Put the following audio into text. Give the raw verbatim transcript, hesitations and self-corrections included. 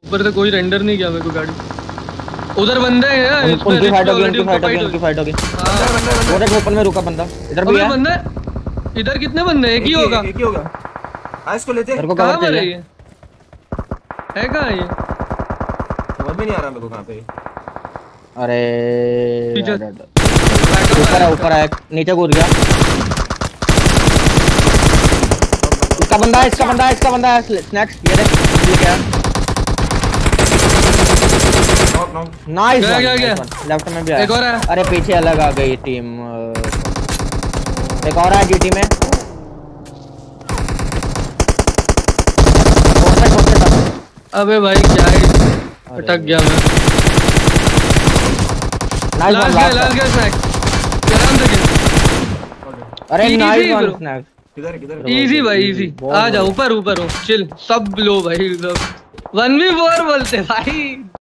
ऊपर से कोई रेंडर नहीं किया मेरे को गाड़ी। उधर बंदे हैं उन, उनकी फाइट होगी उनकी फाइट होगी उनकी फाइट होगी। हां वो ओपन में रुका बंदा इधर भी है बंदा। इधर कितने बंदे? एक ही होगा एक ही होगा। आ इसको लेते। मेरे को कवर चाहिए है। कहां है ये? समझ में नहीं आ रहा मेरे को कहां पे। अरे ऊपर है ऊपर है नीचे कूद गया। इसका बंदा है इसका बंदा है इसका बंदा है स्नैक्स ये देख लेके आ। नाइस गया गया गया। लेफ्ट में भी आया। एक और है। अरे पीछे अलग आ गई टीम। एक और है जीटी में। अबे भाई क्या है अटक गया मैं। नाइस लास्ट लास्ट गया स्नैक। आराम से खेल। अरे नाइस वन स्नैक। किधर किधर? इजी भाई इजी। आ जा ऊपर ऊपर हो चिल सब लो भाई सब वन वी फोर बोलते भाई।